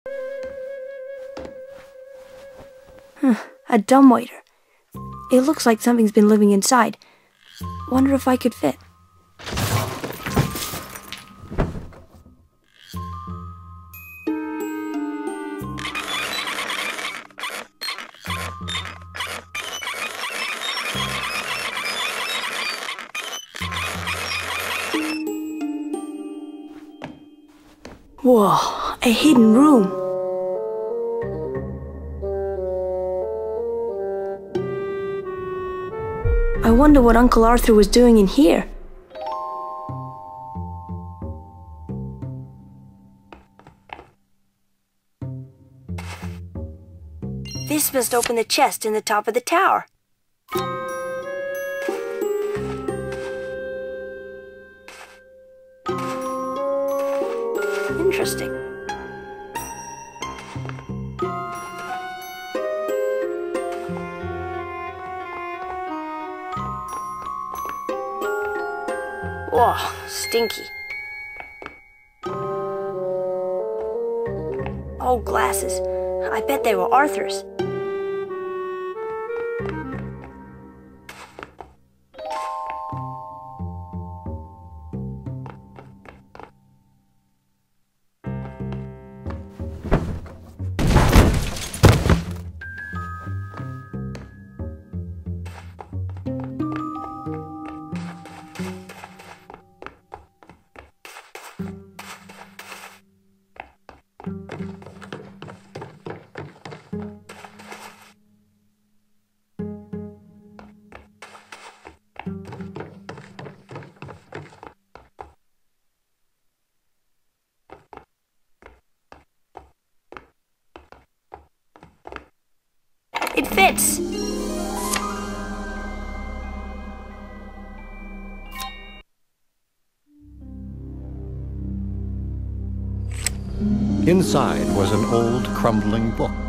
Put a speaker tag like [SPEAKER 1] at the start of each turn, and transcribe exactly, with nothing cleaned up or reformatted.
[SPEAKER 1] Huh, a dumbwaiter. It looks like something's been living inside. Wonder if I could fit. Whoa, a hidden room. I wonder what Uncle Arthur was doing in here. This must open the chest in the top of the tower. Interesting. Whoa, stinky. Old glasses. I bet they were Arthur's. It fits!
[SPEAKER 2] Inside was an old, crumbling book.